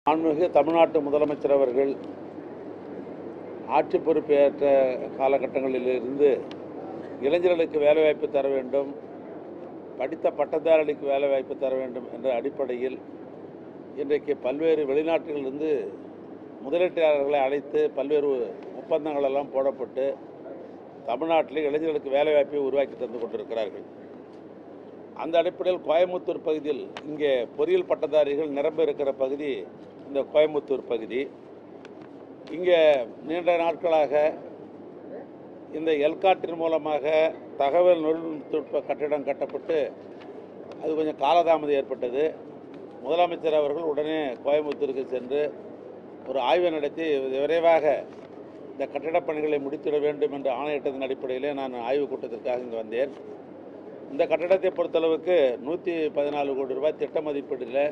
மாண்புமிகு தமிழ்நாட்டு முதலமைச்சர் அவர்கள் ஆட்சி பொறுப்பேற்ற காலகட்டங்களிலிருந்து இளைஞர்களுக்கு வேலைவாய்ப்பு தர வேண்டும், படித்த பட்டதாரிகளுக்கு வேலைவாய்ப்பு தர வேண்டும் என்ற அடிப்படையில் இன்றைக்கு பல்வேறு வெளிநாடுகளிலிருந்து முதலீட்டாளர்களை அழைத்து பல்வேறு ஒப்பந்தங்கள் எல்லாம் போடப்பட்டு தமிழ்நாட்டில் இளைஞர்களுக்கு வேலைவாய்ப்பை உருவாக்கி தந்து கொண்டிருக்கிறார்கள். அந்த அடிப்படையில் கோயம்புத்தூர் பகுதியில் இங்கே பொறியியல் பட்டதாரிகள் நிரம்ப இருக்கிற பகுதி இந்த கோயம்புத்தூர் பகுதி. இங்கே நீண்ட நாட்களாக இந்த எல்காட்டின் மூலமாக தகவல் தொழில்நுட்ப கட்டிடம் கட்டப்பட்டு அது கொஞ்சம் காலதாமதம் ஏற்பட்டது. முதலமைச்சர் அவர்கள் உடனே கோயம்புத்தூருக்கு சென்று ஒரு ஆய்வு நடத்தி விரைவாக இந்த கட்டிடப் பணிகளை முடித்திட வேண்டும் என்று ஆணையிட்டதன் அடிப்படையிலே நான் ஆய்வுக் கூட்டத்திற்காக இங்கே வந்தேன். இந்த கட்டடத்தை பொறுத்தளவுக்கு 114 கோடி ரூபாய் திட்ட மதிப்பீடில்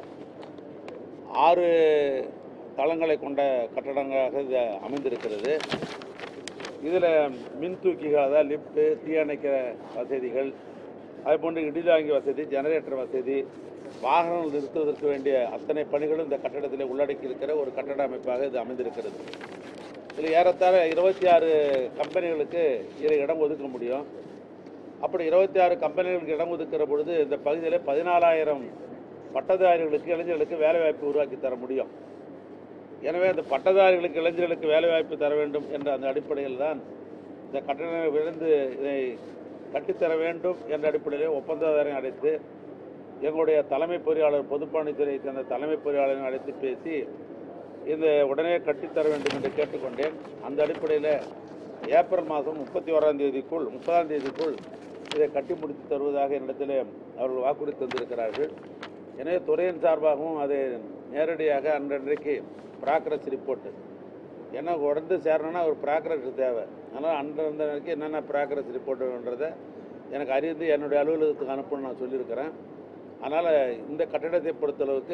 6 தளங்களை கொண்ட கட்டடங்களாக இது அமைந்திருக்கிறது. இதில் மின்தூக்கிகள், அதாவது லிஃப்ட்டு, தீயணைக்கிற வசதிகள், அதுபோன்று இடிதாங்கி வசதி, ஜெனரேட்டர் வசதி, வாகனங்கள் நிறுத்துவதற்கு வேண்டிய அத்தனை பணிகளும் இந்த கட்டடத்தில் உள்ளடக்கி இருக்கிற ஒரு கட்டட அமைப்பாக இது அமைந்திருக்கிறது. இதில் ஏறத்தாழ 26 கம்பெனிகளுக்கு இதில் இடம் ஒதுக்க முடியும். அப்படி 26 கம்பெனிகளுக்கு இடம் ஒதுக்கிற பொழுது இந்த பகுதியில் 14,000 பட்டதாரிகளுக்கு, இளைஞர்களுக்கு வேலைவாய்ப்பு உருவாக்கி தர முடியும். எனவே அந்த பட்டதாரிகளுக்கு, இளைஞர்களுக்கு வேலைவாய்ப்பு தர வேண்டும் என்ற அந்த அடிப்படையில் தான் இந்த கட்டணங்களை விழுந்து இதை கட்டித்தர வேண்டும் என்ற அடிப்படையில் ஒப்பந்ததாரை அழைத்து எங்களுடைய தலைமை பொறியாளர், பொதுப்பணித்துறையை சேர்ந்த தலைமை பொறியாளரை அழைத்து பேசி இந்த உடனே கட்டித்தர வேண்டும் என்று கேட்டுக்கொண்டேன். அந்த அடிப்படையில் ஏப்ரல் மாதம் 31ஆம் தேதிக்குள் 30ஆம் தேதிக்குள் இதை கட்டி முடித்து தருவதாக என்னிடத்தில் அவர்கள் வாக்குறுதி தந்திருக்கிறார்கள். எனவே துறையின் சார்பாகவும் அதை நேரடியாக அன்றைக்கு ப்ராக்ரஸ் ரிப்போர்ட்டு, ஏன்னா உடனே சேரணும்னா ஒரு ப்ராக்ரஸ் தேவை. அதனால் அன்றைக்கு என்னென்ன ப்ராக்ரஸ் ரிப்போர்ட்டுன்றதை எனக்கு அறிந்து என்னுடைய அலுவலகத்துக்கு அனுப்பணும்னு நான் சொல்லியிருக்கிறேன். அதனால் இந்த கட்டிடத்தை பொறுத்தளவுக்கு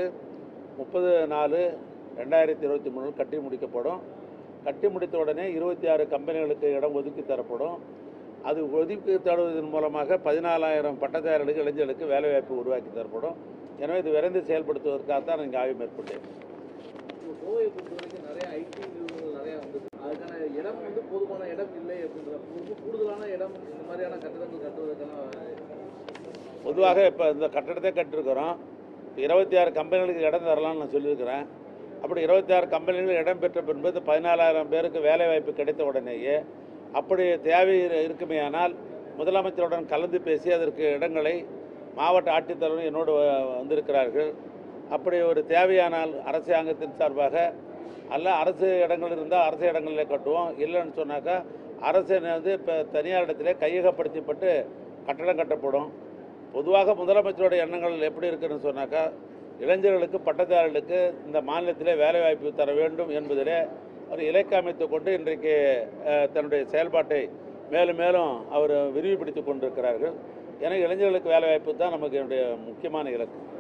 30/4/2023 கட்டி முடிக்கப்படும். கட்டி முடித்த உடனே 26 கம்பெனிகளுக்கு இடம் ஒதுக்கி தரப்படும். அது ஒதுக்கி தருவதன் மூலமாக 14,000 பட்டதாரிகளுக்கு, இளைஞர்களுக்கு வேலைவாய்ப்பு உருவாக்கி தரப்படும். எனவே இது விரைந்து செயல்படுத்துவதற்காகத்தான் நான் இங்கே ஆய்வு மேற்கொண்டேன். கோவையை பொறுத்தவரைக்கும் நிறைய ஐடி நிறுவனங்கள் நிறையா வந்தது. அதுக்கான இடம் போதுமான இடம் இல்லை அப்படின்ற கூடுதலான இடம் இந்த மாதிரியான கட்டடங்கள் கட்டுவதற்கான பொதுவாக இப்போ இந்த கட்டடத்தை கட்டிருக்கிறோம். 26 கம்பெனிகளுக்கு இடம் தரலாம்னு நான் சொல்லியிருக்கிறேன். அப்படி 26 கம்பெனிகள் இடம் பெற்ற பின்பு 14,000 பேருக்கு வேலைவாய்ப்பு கிடைத்த உடனேயே அப்படி தேவை இருக்குமேயானால் முதலமைச்சருடன் கலந்து பேசி அதற்கு இடங்களை மாவட்ட ஆட்சித்தலைவர் என்னோடு வந்திருக்கிறார்கள். அப்படி ஒரு தேவையானால் அரசாங்கத்தின் சார்பாக அல்ல அரசு இடங்கள் இருந்தால் அரசு இடங்களில் கட்டுவோம். இல்லைன்னு சொன்னாக்கா அரசு இப்போ தனியார் இடத்திலே கையகப்படுத்தப்பட்டு கட்டடம் கட்டப்படும். பொதுவாக முதலமைச்சருடைய எண்ணங்கள் எப்படி இருக்குன்னு சொன்னாக்கா இளைஞர்களுக்கு, பட்டதாரிகளுக்கு இந்த மாநிலத்திலே வேலைவாய்ப்பு தர வேண்டும் என்பதிலே அவர் இலக்கு அமைத்து கொண்டு இன்றைக்கு தன்னுடைய செயல்பாட்டை மேலும் மேலும் அவர் விரிவுபடுத்தி கொண்டிருக்கிறார்கள். எனவே இளைஞர்களுக்கு வேலைவாய்ப்பு தான் நமக்கு என்னுடைய முக்கியமான இலக்கு.